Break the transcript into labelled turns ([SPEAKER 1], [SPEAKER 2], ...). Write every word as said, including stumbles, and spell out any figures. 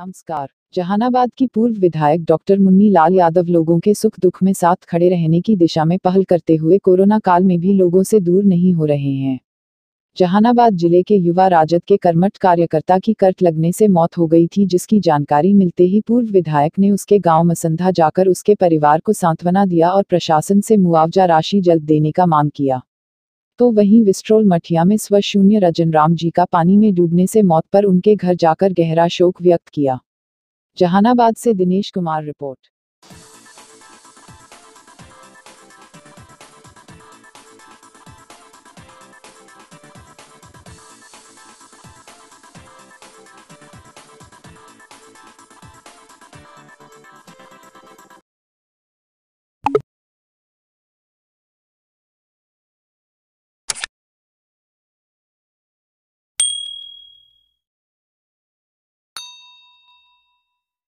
[SPEAKER 1] नमस्कार। जहानाबाद की पूर्व विधायक डॉक्टर मुन्नी लाल यादव लोगों के सुख दुख में साथ खड़े रहने की दिशा में पहल करते हुए कोरोना काल में भी लोगों से दूर नहीं हो रहे हैं। जहानाबाद जिले के युवा राजद के कर्मठ कार्यकर्ता की करंट लगने से मौत हो गई थी, जिसकी जानकारी मिलते ही पूर्व विधायक ने उसके गांव मसंधा जाकर उसके परिवार को सांत्वना दिया और प्रशासन से मुआवजा राशि जल्द देने का मांग किया। तो वहीं विस्ट्रोल मठिया में स्व शून्य रजनराम जी का पानी में डूबने से मौत पर उनके घर जाकर गहरा शोक व्यक्त किया। जहानाबाद से दिनेश कुमार रिपोर्ट।